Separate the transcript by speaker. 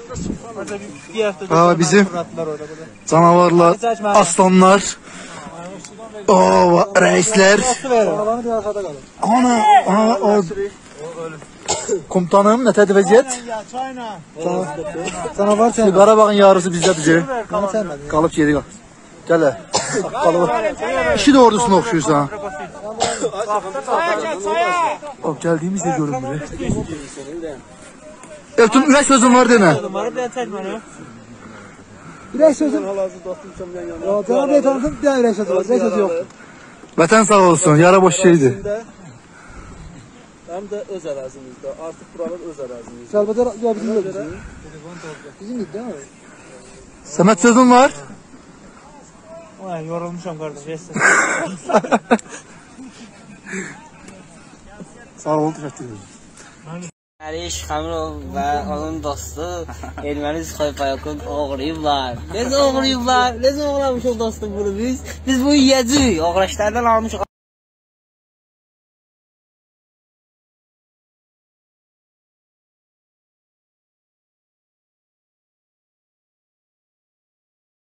Speaker 1: Bizim canavarlar, aslanlar, reisler. Ana, komutanım, ne tədri vəziyyət? Canavar sən. Qarabağın yarısı bizdədir. Qalıb geri qal. Gəl. İki də ordusuna oxşuyursan. Gəldiyimiz də görünmür. Elton, ürək sözün var demə.
Speaker 2: Ürək sözün. Cənab Bey tanıdım, bir dənə ürək sözü var. Ürək sözü yoxdur.
Speaker 1: Vətən sağ olsun, yara boş şeydir.
Speaker 3: Həm də öz ərazimizdə, artıq buralar öz ərazimizdə.
Speaker 2: Kəlbəcər, ya bizim də bizim. Bizim idi, değil mi?
Speaker 1: Səməd sözün var?
Speaker 4: Yorulmuşam qardaş.
Speaker 1: Sağ ol, təşəkkür ederim.
Speaker 5: Əliş Xəmirov və onun dostu Erməni Xoypayokun oğruyublar. Necə oğruyublar? Necə oğramışıq dostum bunu biz? Biz bu yiyəcəyik. Oğraşlardan almışıq.